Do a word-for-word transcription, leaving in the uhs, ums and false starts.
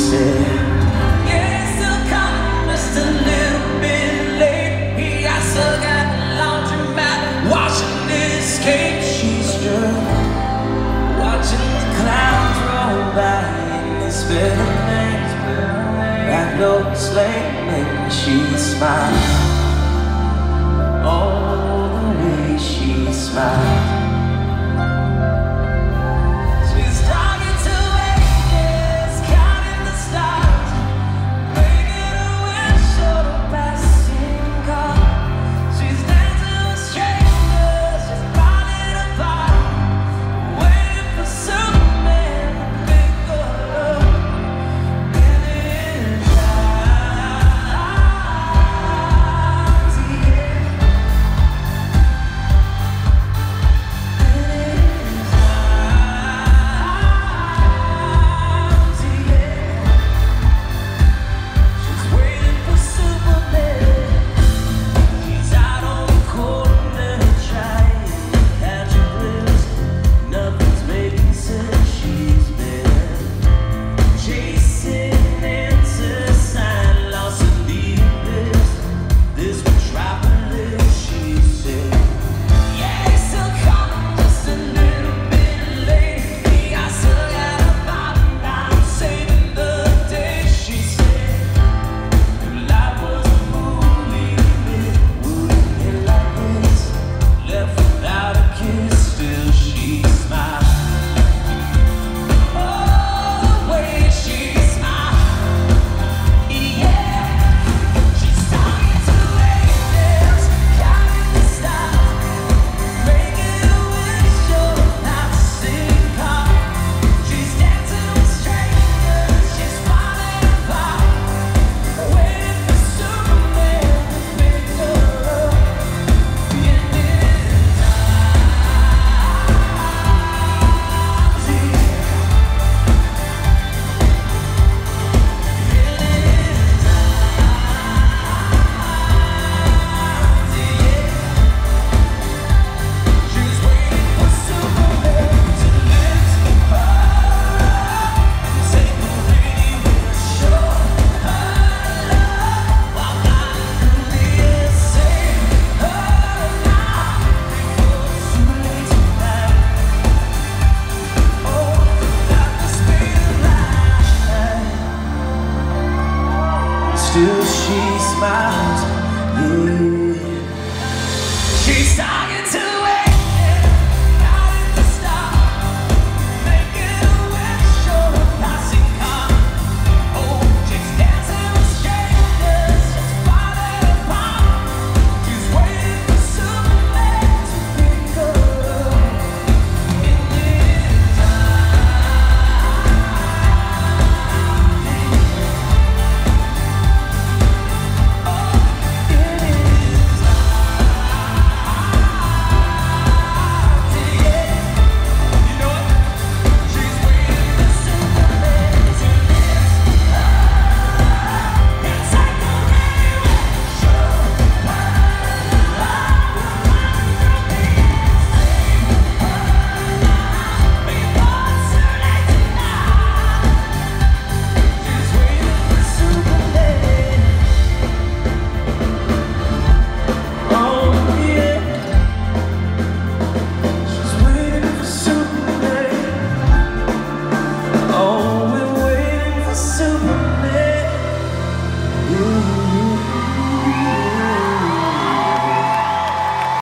said, yeah, still coming, just a little bit late. He I still got the laundromat washing his cape. She's just watching the clouds roll by in this better place. That low slate made she smile. Oh, the way she smiles. Still she smiles, yeah.